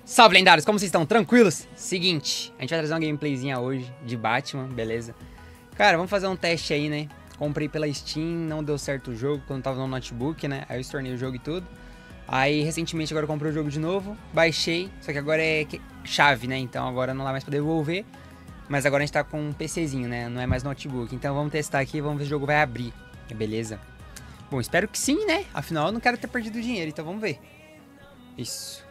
Salve, lendários! Como vocês estão? Tranquilos? Seguinte, a gente vai trazer uma gameplayzinha hoje de Batman, beleza? Cara, vamos fazer um teste aí, né? Comprei pela Steam, não deu certo o jogo quando tava no notebook, né? Aí eu estornei o jogo e tudo. Aí, recentemente, agora eu comprei o jogo de novo, baixei, só que agora é chave, né? Então agora não dá mais pra devolver. Mas agora a gente tá com um PCzinho, né? Não é mais notebook. Então vamos testar aqui, vamos ver se o jogo vai abrir, beleza? Bom, espero que sim, né? Afinal, eu não quero ter perdido dinheiro, então vamos ver. Isso.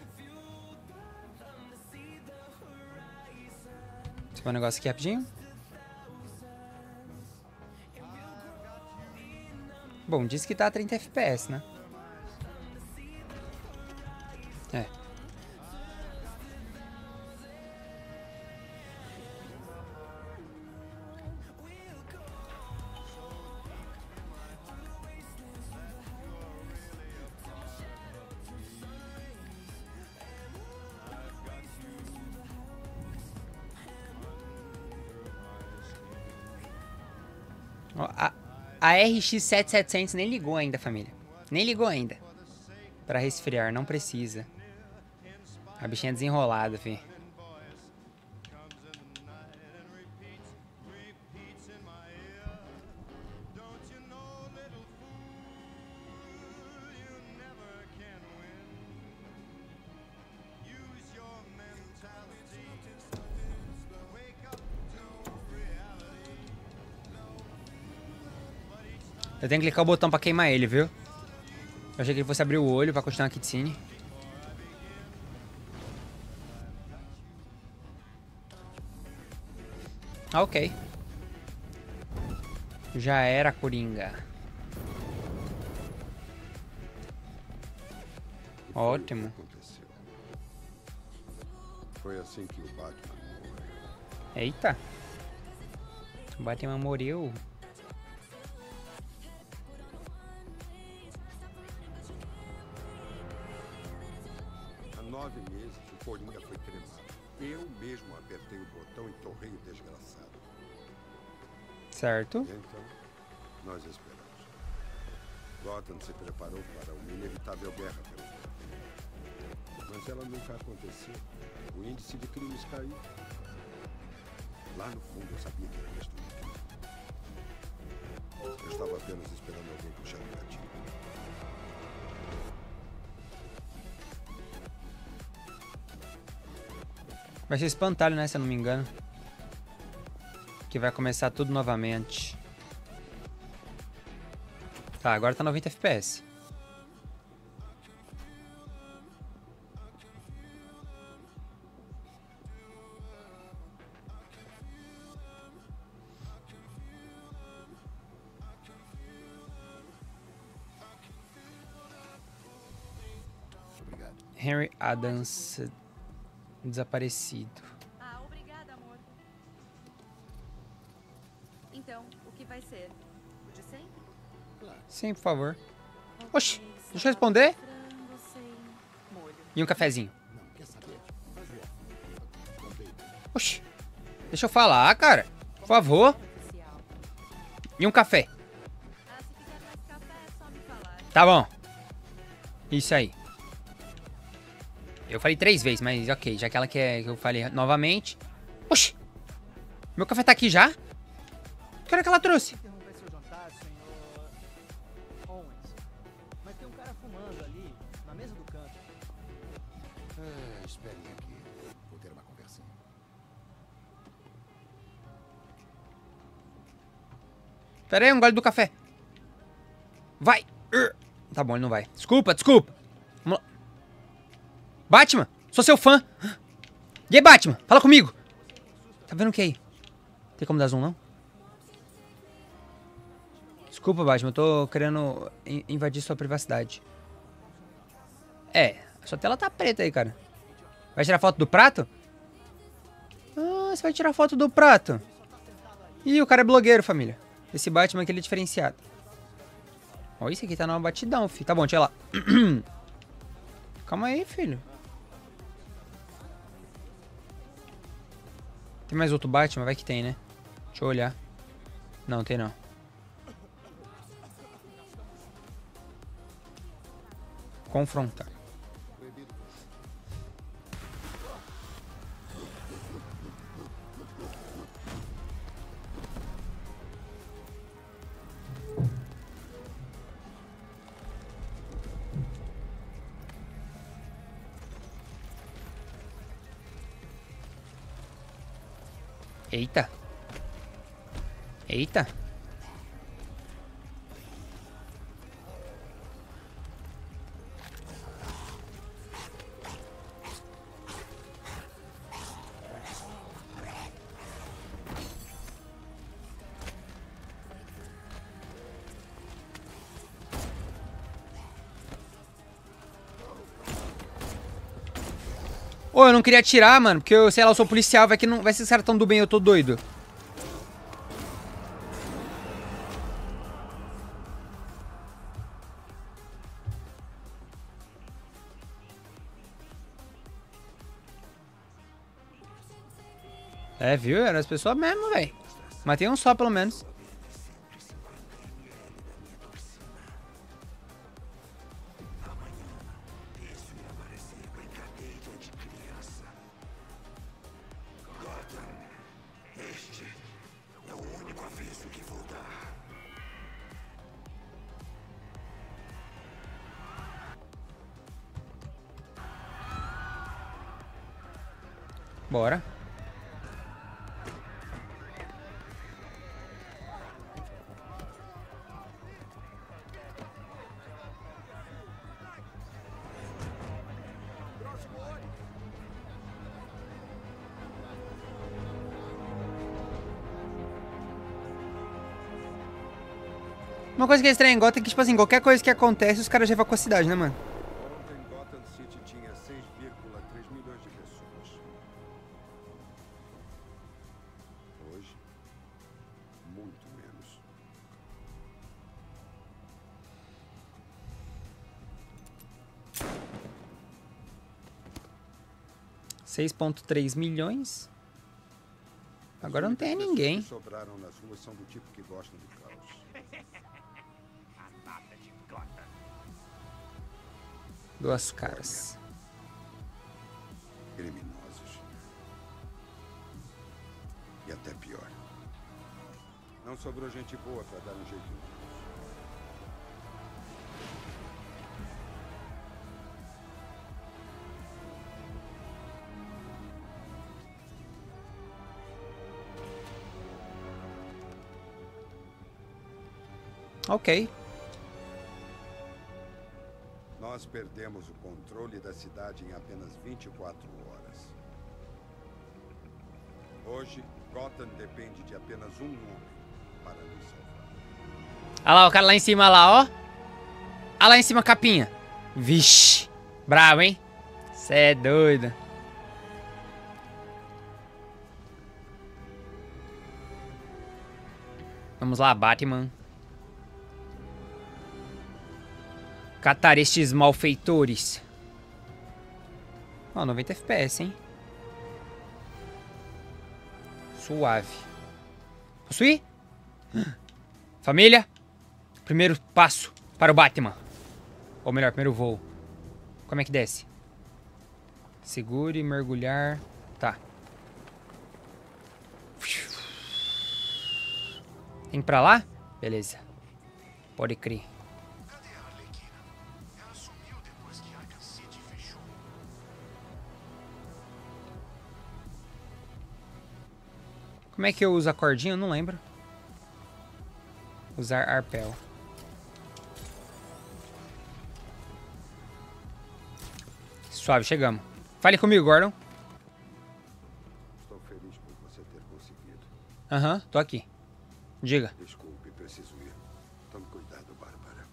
Deixa eu ver um negócio aqui rapidinho. Bom, diz que tá a 30 FPS, né? É. Ó, a RX 7700 nem ligou ainda, família. Nem ligou ainda. Pra resfriar, não precisa. A bichinha é desenrolada, fi. Eu tenho que clicar o botão pra queimar ele, viu? Eu achei que ele fosse abrir o olho pra continuar a cutscene. Ah, ok. Já era, Coringa. Ótimo. Foi assim que o Batman morreu. Eita. O Batman morreu. Há 9 meses o Coringa foi cremado. Eu mesmo apertei o botão e torrei o desgraçado. Certo. E então, nós esperamos. Gotham se preparou para uma inevitável guerra pelo poder. Mas ela nunca aconteceu. O índice de crimes caiu. Lá no fundo eu sabia que era destrutivo. Eu estava apenas esperando alguém puxar o gatilho. Vai ser espantalho, né? Se eu não me engano. Que vai começar tudo novamente. Tá, agora tá 90 FPS. Obrigado. Henry Adams desaparecido. Ah, obrigada, amor. Então, o que vai ser? O de sempre? Sim, por favor. Oxi, deixa eu responder. Frango sem molho. E um cafezinho. Não, quer saber? Oxi. Deixa eu falar, cara. Por favor. Oficial. E um café. Ah, se quiser mais café, é só me falar. Tá bom. Isso aí. Eu falei 3 vezes, mas ok. Já que ela quer que eu fale novamente. Oxi. Meu café tá aqui já? Que hora que ela trouxe? Interromper seu jantar, senhor Owens. Mas tem um cara fumando ali, na mesa do canto. Esperem aqui. Vou ter uma conversinha. Pera aí, um gole do café. Vai. Tá bom, ele não vai. Desculpa, desculpa. Vamos lá. Batman, sou seu fã. E aí, Batman? Fala comigo. Tá vendo o que aí? Tem como dar zoom, não? Desculpa, Batman, eu tô querendo invadir sua privacidade. É, a sua tela tá preta aí, cara. Vai tirar foto do prato? Ah, você vai tirar foto do prato. Ih, o cara é blogueiro, família. Esse Batman aqui, ele é diferenciado. Ó, esse aqui tá numa batidão, filho. Tá bom, deixa eu ir lá. Calma aí, filho. Tem mais outro Batman? Vai que tem, né? Deixa eu olhar. Não, tem não. Confrontar. Eita. Eita. Ô, eu não queria atirar, mano, porque eu, sei lá, eu sou policial, vai que não, vai ser que os caras tão do bem, eu tô doido. É, viu? Eram as pessoas mesmo, velho. Matei um só, pelo menos. Bora. Uma coisa que é estranha em Gotham é que, tipo assim, qualquer coisa que acontece, os caras já evacuam a cidade, né, mano? Ontem, Gotham City tinha 6,3 milhões de pessoas. Hoje, muito menos. $6,3 milhões. Agora não tem ninguém. Os que sobraram nas ruas são do tipo que gostam de caos. Duas caras. Criminosos. E até pior. Não sobrou gente boa pra dar um jeito neles. Ok. Nós perdemos o controle da cidade em apenas 24 horas. Hoje, Gotham depende de apenas um homem para nos salvar. Olha lá, o cara lá em cima, lá, ó. Olha lá em cima a capinha. Vixe. Bravo, hein? Cê é doido. Vamos lá, Batman. Catar estes malfeitores. Ó, 90 FPS, hein? Suave. Posso ir? Família. Primeiro passo para o Batman. Ou melhor, primeiro voo. Como é que desce? Segure, mergulhar. Tá. Tem que ir pra lá? Beleza. Pode crer. Como é que eu uso a cordinha? Eu não lembro. Usar arpel. Suave, chegamos. Fale comigo, Gordon. Estou feliz por você ter conseguido. Aham, tô aqui. Diga. Desculpe, preciso ir. Tome cuidado, Bárbara.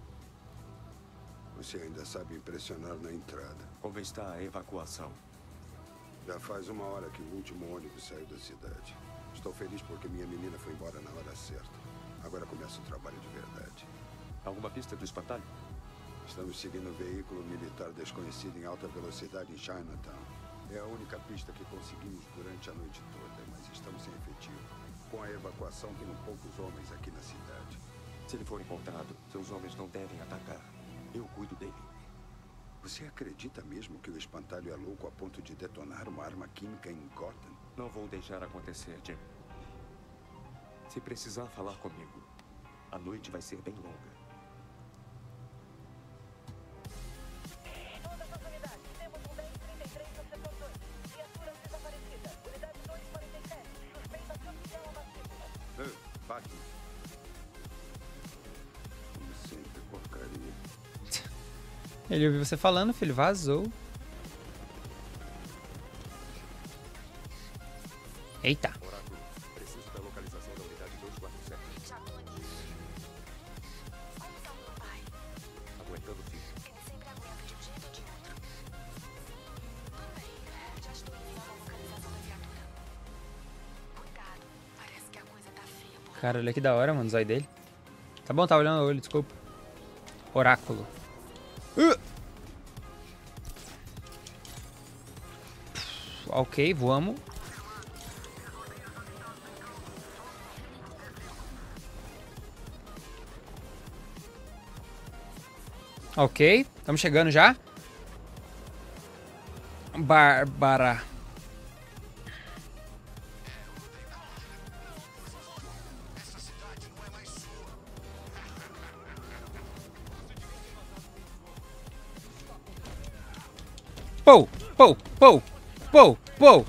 Você ainda sabe impressionar na entrada. Como está a evacuação? Já faz uma hora que o último ônibus saiu da cidade. Estou feliz porque minha menina foi embora na hora certa. Agora começa o trabalho de verdade. Alguma pista do espantalho? Estamos seguindo um veículo militar desconhecido em alta velocidade em Chinatown. É a única pista que conseguimos durante a noite toda, mas estamos sem efetivo. Com a evacuação, tenho poucos homens aqui na cidade. Se ele for encontrado, seus homens não devem atacar. Eu cuido dele. Você acredita mesmo que o espantalho é louco a ponto de detonar uma arma química em Gotham? Não vou deixar acontecer, Jim. Se precisar falar comigo, a noite vai ser bem longa. Temos um 1033 no setor 2. Viatura desaparecida. Unidade 247. Suspeito Ele ouviu você falando, filho. Vazou. Eita. Oráculo, preciso da localização da unidade 247. Já tô nisso. Como tá o meu pai? Aguentando o fio. Ele sempre aguenta de um jeito ou de outro. Tudo bem. Já estou enviando a localização da viatura. Cuidado. Parece que a coisa tá feia por lá. Cara, olha que da hora, mano, o zóio dele. Tá bom, tá olhando o olho, desculpa. Oráculo. Ok, voamos. Ok, estamos chegando já. Bárbara. Pou, pou, pou, pou, pou.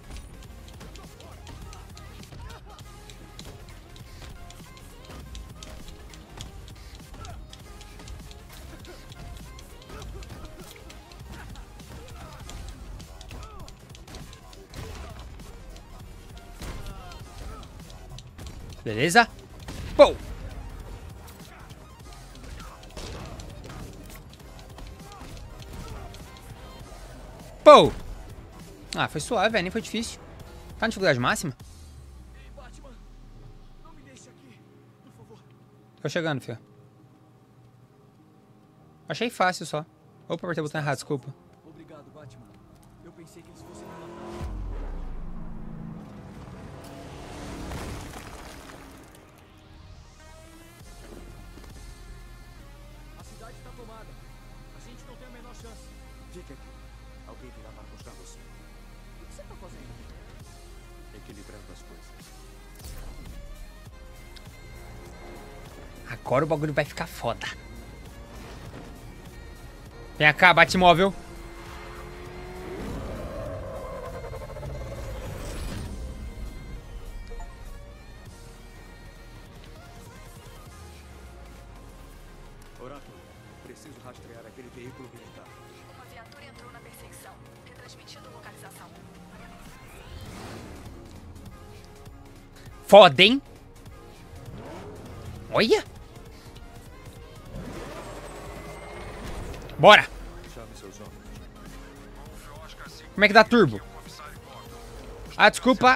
Beleza? Pou. Pou. Ah, foi suave, velho. Nem foi difícil. Tá na dificuldade máxima? Ei, Batman! Não me deixe aqui, por favor. Tô chegando, fio. Achei fácil só. Opa, apertei o botão errado, desculpa. Obrigado, Batman. Eu pensei que eles fossem me matar. A cidade está tomada. A gente não tem a menor chance. Fique aqui. Alguém virá para buscar você. O que você tá fazendo? Equilibrando as coisas. Agora o bagulho vai ficar foda. Vem cá, Batmóvel. Oráculo, preciso rastrear aquele veículo militar. Uma viatura entrou na perseguição. Retransmitindo localização. Foda, hein? Olha. Bora. Chame seus homens. Como é que dá turbo? Ah, desculpa.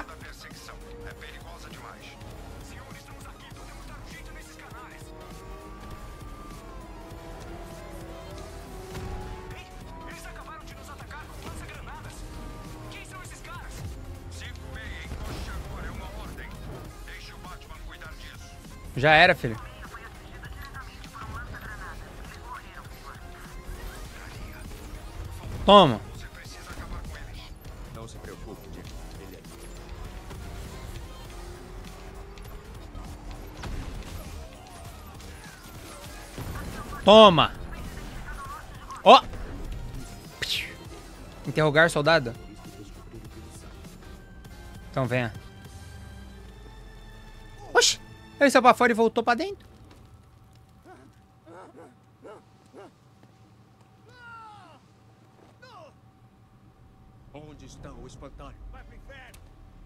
Eles acabaram de nos atacar com lança-granadas. Quem são esses caras? Segurei, encoste agora. É uma ordem. Deixe o Batman cuidar disso. Já era, filho. Toma. Você precisa acabar com eles. Não se preocupe, Dick. Ele é livre. Toma. Ó. Interrogar soldado. Então venha. Oxi. Ele saiu pra fora e voltou pra dentro. Onde está o espantalho? Vai pro inferno!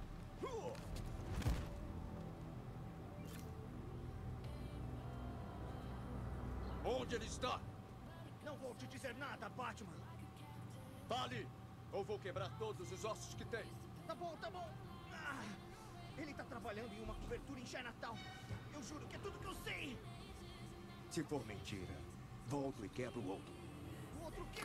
Onde ele está? Não vou te dizer nada, Batman. Fale! Ou vou quebrar todos os ossos que tem. Tá bom, tá bom. Ah, ele tá trabalhando em uma cobertura em Chinatown. Eu juro que é tudo que eu sei. Se for mentira, volto e quebro o outro. O outro que...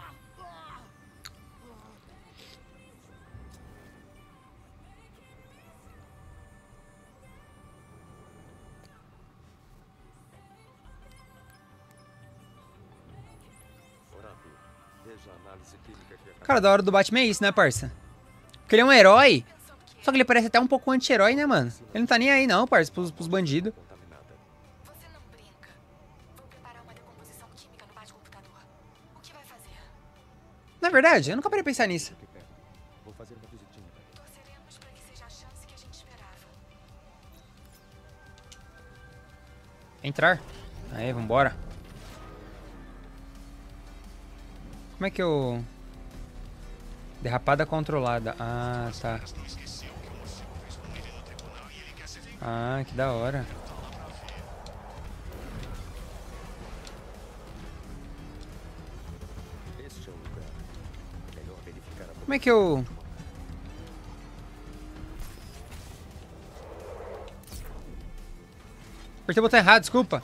Oráculo, veja a análise química que Cara, da hora do Batman é isso, né, parça? Porque ele é um herói. Só que ele parece até um pouco anti-herói, né, mano? Ele não tá nem aí, não, parça, pros bandidos. contaminada. Você não brinca. Vou preparar uma decomposição química no bate-computador. O que vai fazer? Na verdade, eu nunca parei pra pensar nisso. Que perto. Vou fazer uma visitinha. Torceremos para que seja a chance que a gente esperava. Entrar. Aí, vambora. Como é que eu... Derrapada controlada. Ah, tá. Ah, que da hora. Este é o lugar. Melhor verificar a Como é que eu... Apertei o botão errado, desculpa.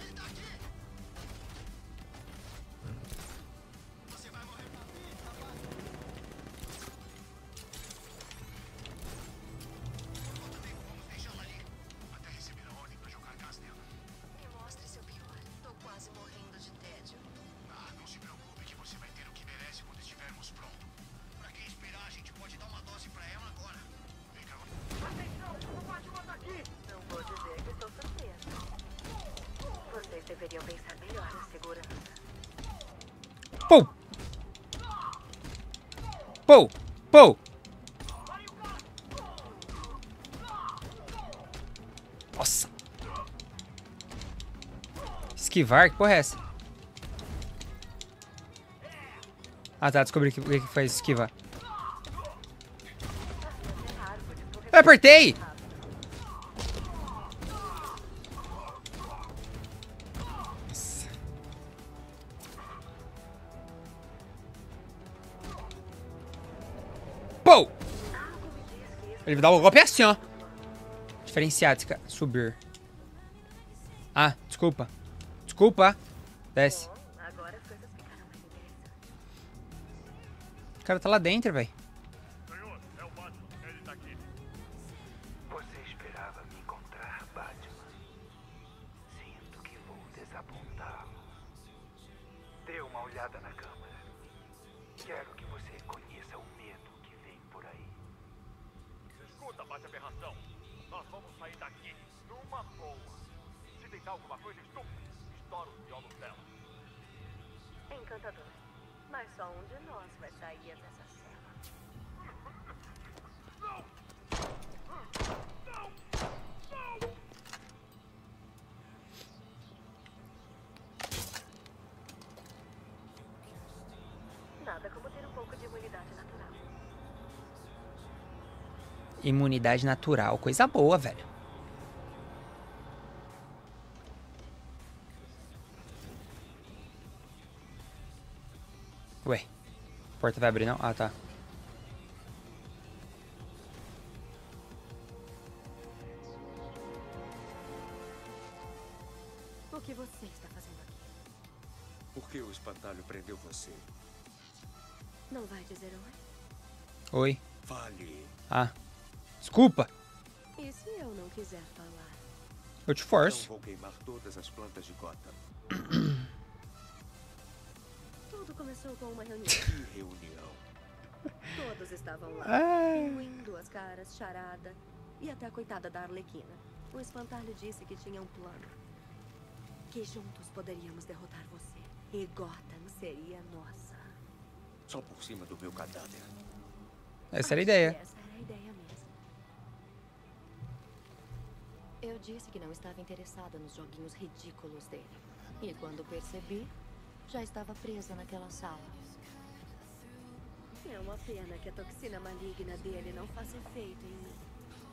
Me mostre seu pior. Tô quase morrendo de tédio. Ah, não se preocupe que você vai ter o que merece quando estivermos prontos. Pra quem esperar, a gente pode dar uma dose pra ela agora. Vem cá. Não vou dizer que estou surpresa. Vocês deveriam pensar melhor na segurança. Pou! Pou! Pou! Nossa! Esquivar? Que porra é essa? Ah tá, descobri o que faz esquivar. Eu apertei! Nossa. Pou! Ele me dá um golpe assim, ó. Diferenciado, subir. Ah, desculpa. Desculpa. Desce. Agora as coisas ficaram mais interessantes. O cara tá lá dentro, velho. Senhor, é o Batman. Ele tá aqui. Você esperava me encontrar, Batman? Sinto que vou desapontá-lo. Dê uma olhada na câmara. Quero que você conheça o medo que vem por aí. Escuta, bate-aberração. Nós vamos sair daqui numa boa. Se tentar alguma coisa estúpida, estoura os violos dela. Encantador. Mas só um de nós vai sair dessa cela. Nada como ter um pouco de imunidade natural. Imunidade natural. Coisa boa, velho. Ué. A porta vai abrir, não? Ah, tá. O que você está fazendo aqui? Por que o espantalho prendeu você? Não vai dizer oi? Oi. Fale. Ah. Desculpa. E se eu não quiser falar? Eu te Não forço. vou queimar todas as plantas de Gotham. Tudo começou com uma reunião. Que reunião. Todos estavam lá. Ah. Pinguim, Duas Caras, Charada e até a coitada da Arlequina. O espantalho disse que tinha um plano. Que juntos poderíamos derrotar você. E Gotham seria nossa. Só por cima do meu cadáver. Essa era a Acho ideia. que essa era a ideia mesmo. Eu disse que não estava interessada nos joguinhos ridículos dele. E quando percebi, já estava presa naquela sala. É uma pena que a toxina maligna dele não faça efeito em mim.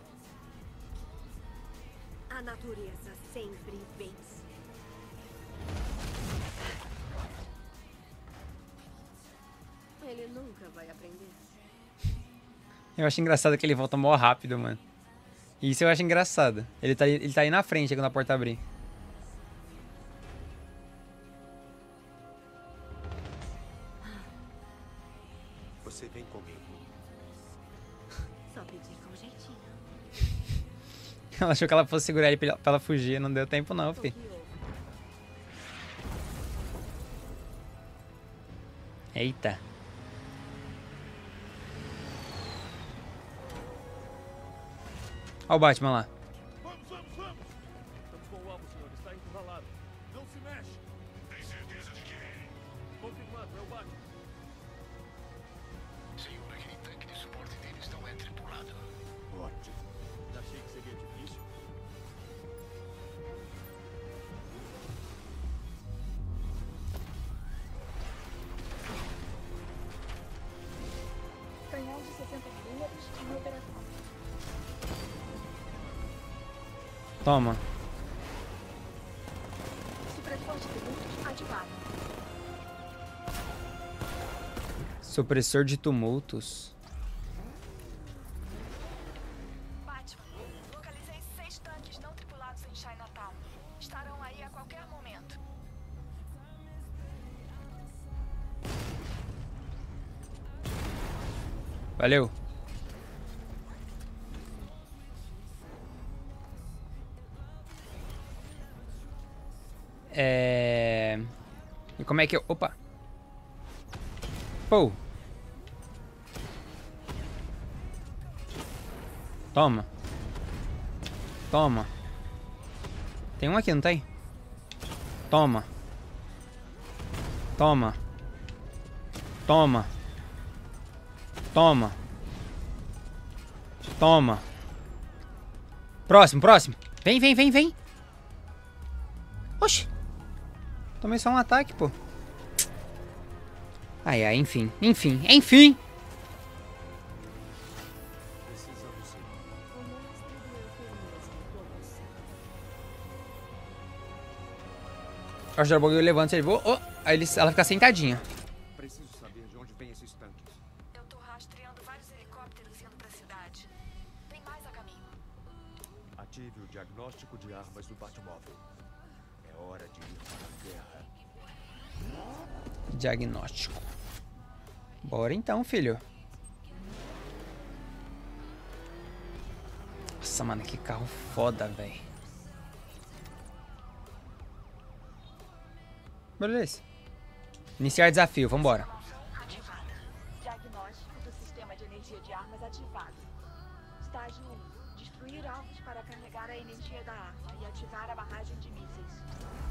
A natureza sempre vence. Ele nunca vai aprender. Eu acho engraçado que ele volta mó rápido, mano. Isso eu acho engraçado. Ele tá aí na frente quando a porta abrir. Você vem comigo. Só pedir com jeitinho. Ela achou que ela fosse segurar ele pra ela fugir. Não deu tempo não, O fi. que houve? Eita. Olha o Batman lá. Vamos! Estamos com o alvo, senhor. Está encurralado. Não se mexe. Tem certeza de que é ele? Confirmado, é o Batman. Senhor, aquele tanque de suporte deles não é tripulado. Ótimo. Achei que seria difícil. canhão de 60mm em operação. Toma. Supressor de tumultos ativado. Supressor de tumultos. Batman, localizei 6 tanques não tripulados em Chinatown. Estarão aí a qualquer momento. Valeu. E como é que eu... Opa. Pô. Toma. Toma. Tem um aqui, não tem? Toma. Toma. Toma. Toma. Toma. Próximo, próximo. Vem, vem, vem, vem. Oxi. Tomei só um ataque, pô. Ai, ai, enfim. Enfim, enfim. Acho que o bagulho levanta e ele voa. Oh, aí ela fica sentadinha. Preciso saber de onde vêm esses tanques. Eu tô rastreando vários helicópteros indo pra cidade. Tem mais a caminho. Ative o diagnóstico de armas do Batmóvel. É hora de ir para a guerra. Diagnóstico. Bora então, filho. Nossa, mano, que carro foda, velho. Beleza. Iniciar desafio, vambora. Ativada. Diagnóstico do sistema de energia de armas ativado. Estágio 1. Destruir alvos para carregar a energia da arma e ativar a barragem de mísseis.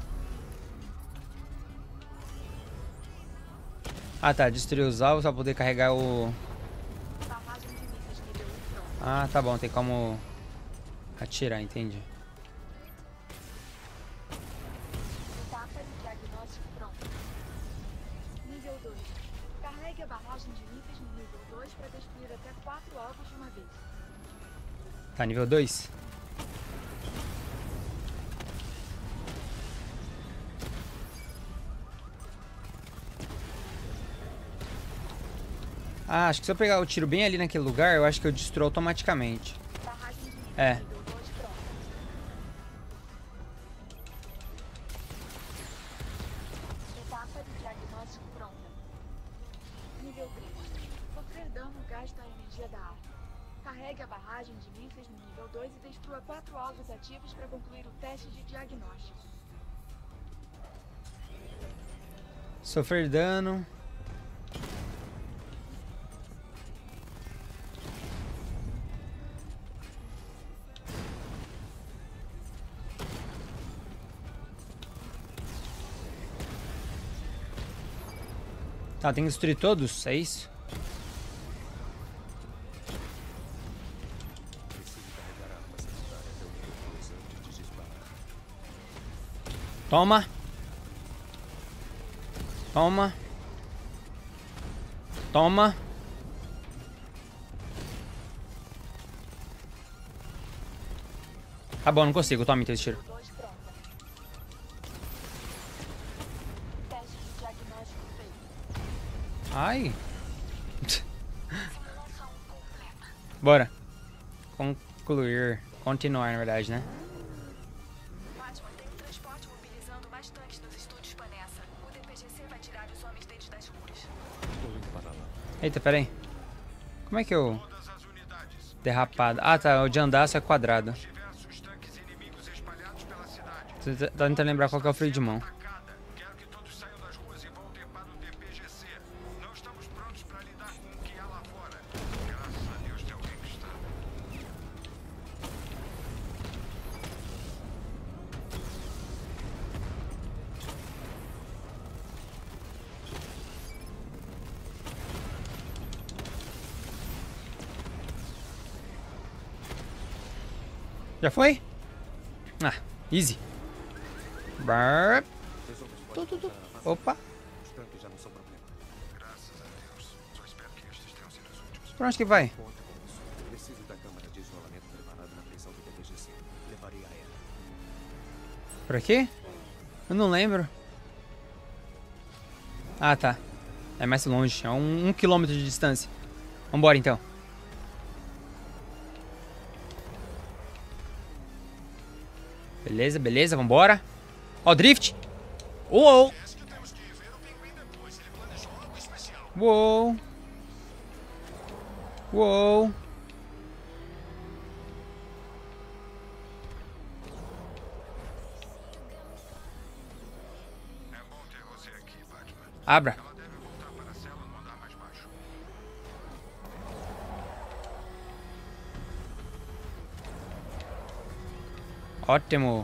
Ah, tá. Destruir os alvos pra poder carregar o... Barragem de mísseis nível 1 pronto. Ah, tá bom. Tem como atirar, entendi. Etapa de diagnóstico pronta. Nível 2. Carregue a barragem de mísseis no nível 2 para destruir até 4 alvos de uma vez. Tá, nível 2. Ah, acho que se eu pegar o tiro bem ali naquele lugar, eu acho que eu destruo automaticamente. Barragem de mísseis É. nível 2 pronta. Etapa de diagnóstico pronta. Nível 3. Sofrer dano gasta a energia da arma. Carregue a barragem de mísseis no nível 2 e destrua 4 alvos ativos para concluir o teste de diagnóstico. Sofrer dano. Tá, tem que destruir todos, é isso? Toma. Toma. Toma. Tá bom, não consigo. Toma, então esse tiro. 2 pronta. Teste de diagnóstico feito. Ai. Simulação completa. Bora. Concluir. Continuar, na verdade, né? Batman tem um transporte mobilizando mais tanques dos estúdios Panessa. O DPGC vai tirar os homens deles das ruas. Estou indo para lá. Eita, pera aí. Como é que eu... Todas as unidades. Derrapado. Ah, tá. O de andar é quadrado. Diversos tanques inimigos espalhados pela cidade. Tô tentando lembrar qual que é o freio de mão. Atacada. Quero que todos saiam das ruas e voltem para o DPGC. Não estamos prontos para lidar com o que há lá fora. Graças a Deus tem alguém que está. Já foi? Ah, easy. Brrr. Opa. Os tanques já não são problema. Graças a Deus. Só espero que estes tenham sido os últimos. Por onde que vai? Conte com isso. Preciso da câmara de isolamento preparada na prisão do PPGC. Levarei a ela. Por aqui? Eu não lembro. Ah, tá. É mais longe. É um quilômetro de distância. Vambora, então. Beleza, beleza. Vambora. Ó, o drift. Uou. Uou. Uou. É bom ter você aqui, Batman. Abra. Ela deve voltar para a cela no andar mais baixo. Ótimo.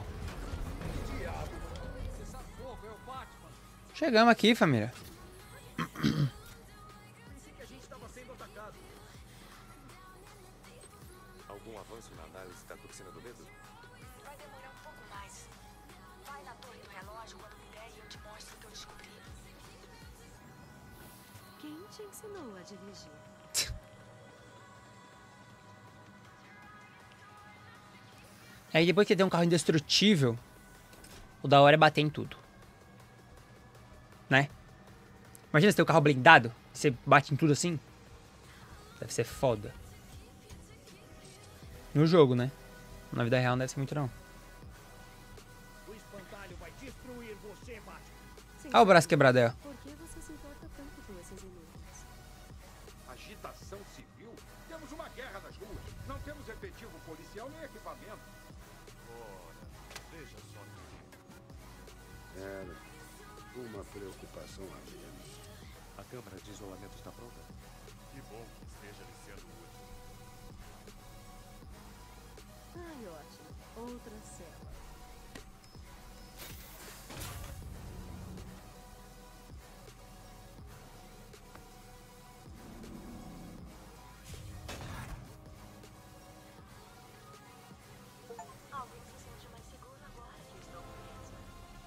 Chegamos aqui, família. Pensei que a gente estava sendo atacado. Algum avanço na análise da toxina do medo? Vai demorar um pouco mais. Vai na torre do relógio quando puder e eu te mostro o que eu descobri. Quem te ensinou a dirigir? Aí depois que você tem um carro indestrutível, o da hora é bater em tudo. Né? Imagina você ter um carro blindado e você bate em tudo assim. Deve ser foda. No jogo, né? Na vida real não deve ser muito não. O espantalho vai destruir você, Batman. Olha o braço quebrado aí, ó. Por que você se importa tanto com esses inúteis? Agitação civil? Temos uma guerra nas ruas. Não temos efetivo policial nem equipamento. Ora, veja só. Era uma preocupação a menos. A câmara de isolamento está pronta? Que bom que esteja lhe sendo útil. Ai, ótimo. Outra cela. Alguém se sente mais seguro agora que estou presa.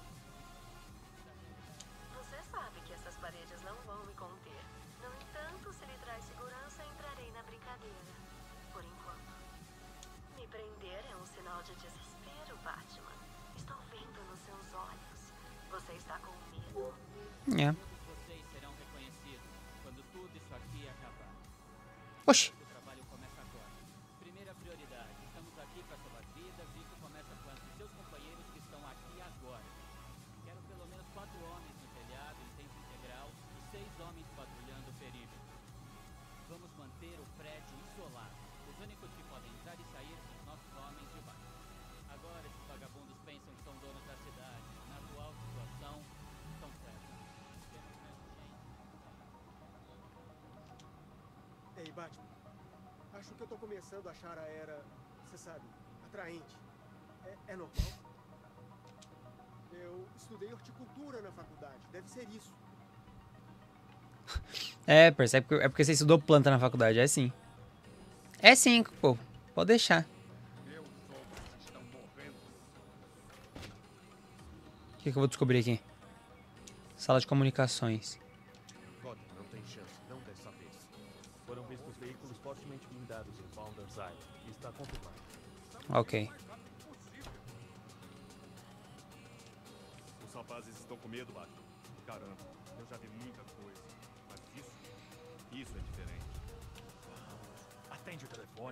Você sabe que essas paredes não vão me conter. No entanto, se lhe traz segurança, entrarei na brincadeira. Por enquanto. Me prender é um sinal de desespero, Batman. Estou vendo nos seus olhos. Você está com medo. É. Vocês serão reconhecidos quando tudo isso aqui acabar. Oxi. O trabalho começa agora. Primeira prioridade. Estamos aqui para salvar vidas e isso começa com os seus companheiros que estão aqui agora. Quero pelo menos 4 homens no telhado em tempo integral e 6 homens patrulhando o perímetro. Vamos manter o prédio isolado. Os únicos que podem entrar e sair são os nossos homens de baixo. Agora esses vagabundos pensam que são donos da cidade. Na atual situação, estão certos. Temos menos gente. Ei, Batman. Acho que eu tô começando a achar a era, você sabe, atraente. É normal? Eu estudei horticultura na faculdade. Deve ser isso. É, percebe? É porque você estudou planta na faculdade. É sim. É sim, pô. Pode deixar. Meus homens estão morrendo. O que eu vou descobrir aqui? Sala de comunicações. Gotham não tem chance, não dessa vez. Foram vistos veículos fortemente blindados em Founders Island. Está confirmado. Ok. Os rapazes estão com medo, Batman. Caramba, eu já vi muita coisa. Mas isso é diferente. Atende o telefone.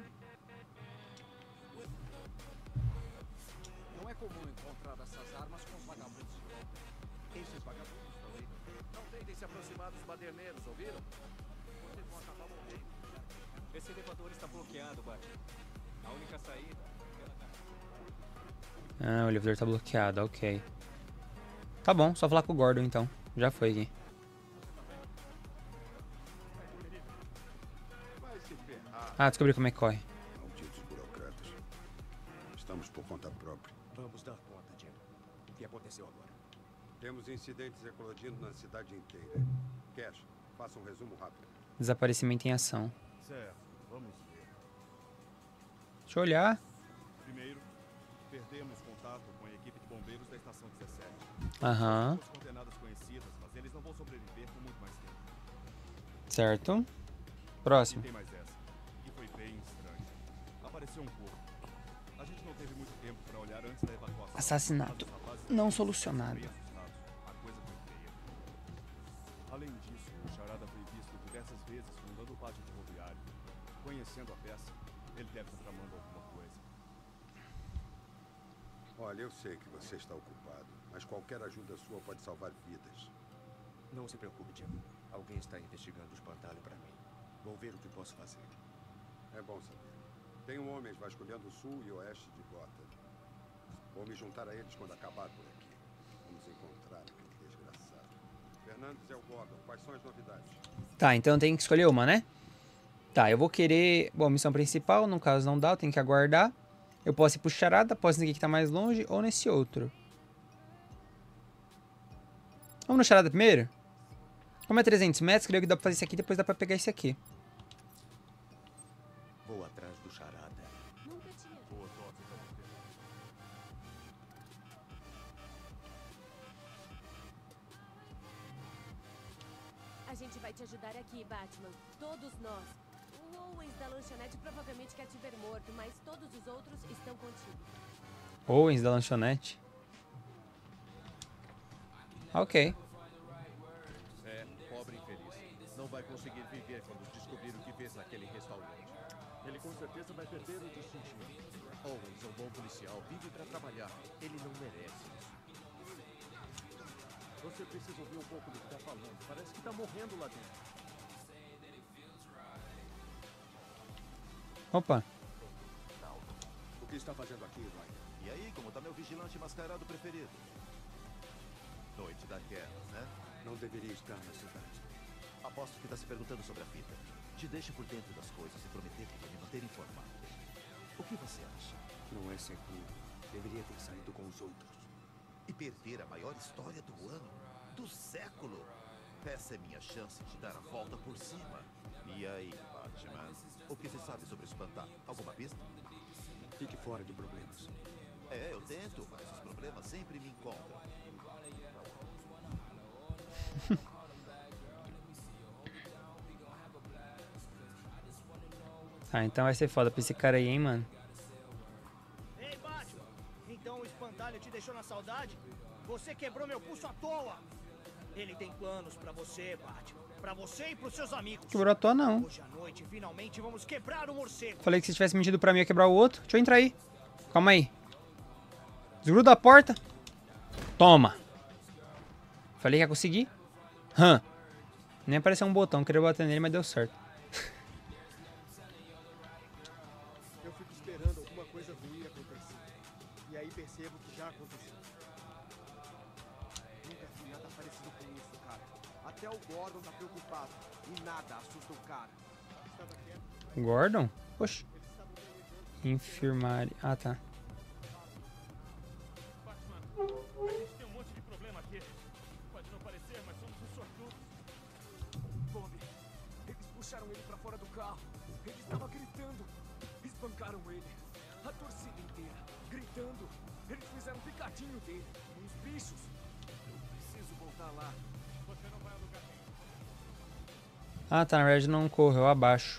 Não é comum encontrar essas armas com os vagabundos de volta. Esses vagabundos estão aí. Não tentem se aproximar dos baderneiros, ouviram? Vocês vão acabar morrendo. Esse elevador está bloqueado, Batman. A única saída é pela casa. Ah, o elevador tá bloqueado, ok. Tá bom, só falar com o Gordon então. Já foi aqui. Vai se ferrar. Ah, descobri como é que corre. Malditos burocratas. Estamos por conta própria. Vamos dar conta, Jim. O que aconteceu agora? Temos incidentes eclodindo na cidade inteira. Cash, faça um resumo rápido. Desaparecimento em ação. Certo, vamos ver. Deixa eu olhar. Primeiro, perdemos contato com a equipe de bombeiros da estação 17. Aham. Os coordenadas conhecidas, mas eles não vão sobreviver por muito mais tempo. Certo. E Próximo. tem mais essa. Assassinato não solucionado. Além disso, o Charada foi visto diversas vezes fundando o pátio ferroviário. Conhecendo a peça, ele deve estar tramando alguma coisa. Olha, eu sei que você está ocupado, mas qualquer ajuda sua pode salvar vidas. Não se preocupe, Jim. Alguém está investigando o espantalho para mim. Vou ver o que posso fazer. É bom saber. Tenho homens vasculhando o sul e oeste de Gotham. Vou me juntar a eles quando acabar por aqui. Vamos encontrar aquele desgraçado. Fernandes é o Gordon. Quais são as novidades? Tá, então tem que escolher uma, né? Tá, eu vou querer... Bom, missão principal, no caso não dá, eu tenho que aguardar. Eu posso ir pro Charada, posso ir nesse aqui que tá mais longe, ou nesse outro. Vamos no Charada primeiro? Como é 300 metros, creio que dá pra fazer isso aqui, depois dá pra pegar esse aqui. Vou atrás do Charada. Nunca tinha. Boa sorte pra você. A gente vai te ajudar aqui, Batman. Todos nós. O Owens da lanchonete provavelmente quer te ver morto, mas todos os outros estão contigo. Owens da lanchonete. Ok. É, pobre infeliz. Não vai conseguir viver quando descobrir o que fez naquele restaurante. Ele com certeza vai perder o distintivo. Owens é um bom policial, vive pra trabalhar. Ele não merece isso. Você precisa ouvir um pouco do que tá falando. Parece que tá morrendo lá dentro. Opa. O que está fazendo aqui, Ryan? E aí, como tá meu vigilante mascarado preferido? Noite daquelas, né? Não deveria estar na cidade. Aposto que tá se perguntando sobre a fita. Te deixo por dentro das coisas e prometer que vai me manter informado. O que você acha? Não é seguro. Deveria ter saído com os outros. E perder a maior história do ano, do século. Essa é minha chance de dar a volta por cima. E aí, Batman? O que você sabe sobre o espantalho? Alguma pista? Fique fora de problemas. É, eu tento, mas os problemas sempre me encontram. Ah, então vai ser foda pra esse cara aí, hein, mano. Ei, Batman! Então o espantalho te deixou na saudade? Você quebrou meu pulso à toa! Ele tem planos pra você, Batman. Pra você e pros seus amigos. Quebrou à toa, não. Hoje à noite, finalmente, vamos quebrar o morcego. Falei que se tivesse mentido pra mim, ia quebrar o outro. Deixa eu entrar aí. Calma aí. Desgruda a porta. Toma. Falei que ia conseguir. Nem apareceu um botão. Queria bater nele, mas deu certo. Eu fico esperando alguma coisa ruim acontecer. E aí percebo que já aconteceu. Nunca vi nada parecido com isso, cara. Até o Gordon tá preocupado. E nada assusta o cara. Estava quieto. Gordon? Oxi. Enfermaria. Ah, tá. Batman, a gente tem um monte de problema aqui. Pode não parecer, mas somos os sortudos. Bob, eles puxaram ele pra fora do carro. Ele estava gritando. Espancaram ele. A torcida inteira. Gritando. Eles fizeram um picadinho dele. Uns bichos. Eu preciso voltar lá. Você não vai a lugar nenhum. Ah, tá. Na verdade não correu abaixo.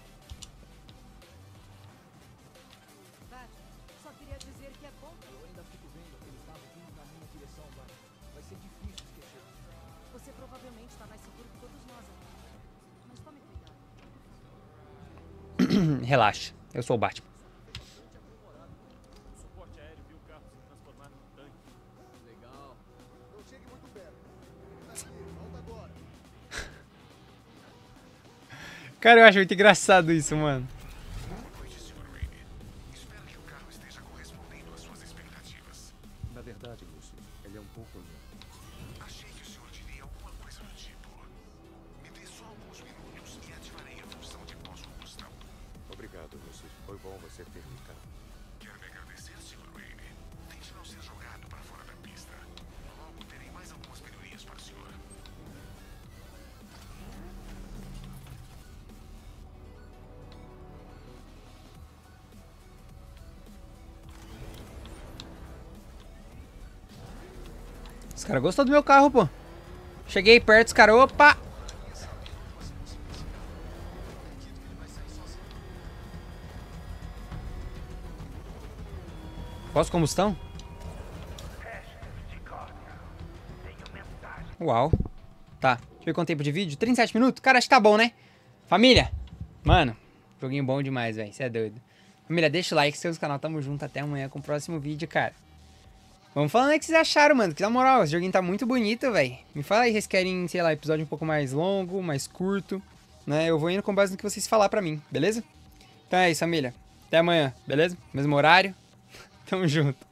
Só queria dizer que é bom. Eu ainda fico vendo aquele carro vindo na minha direção, vai ser difícil esquecer. Você provavelmente está mais seguro que todos nós aqui. Mas tome cuidado. Relaxa. Eu sou o Batman. O suporte aéreo viu o carro se transformar num tanque. Legal. Não chegue muito perto. Volta agora. Cara, eu acho muito engraçado isso, mano. Boa noite, Sr. Raimi. Espero que o carro esteja correspondendo às suas expectativas. Na verdade, Lúcio, ele é um pouco lento. Achei que o senhor diria alguma coisa do tipo. Me dê só alguns minutos e ativarei a função de pós-combustão. Obrigado, Lúcio. Foi bom você ter ficado. Quero me agradecer, Sr. Raimi. Tente não ser jogado para fora da pista. Logo terei mais algumas melhorias para o senhor. Os caras gostou do meu carro, pô. Cheguei perto, os caras, opa! Pós-combustão? Uau. Tá. Deixa eu ver quanto tempo de vídeo. 37 minutos? Cara, acho que tá bom, né? Família. Mano, joguinho bom demais, velho. Você é doido. Família, deixa o like, se inscreva no canal. Tamo junto. Até amanhã com o próximo vídeo, cara. Vamos falando aí o que vocês acharam, mano. Que na moral, esse joguinho tá muito bonito, velho. Me fala aí se vocês querem, sei lá, episódio um pouco mais longo, mais curto, né? Eu vou indo com base no que vocês falar pra mim, beleza? Então é isso, família. Até amanhã, beleza? Mesmo horário. Tamo junto.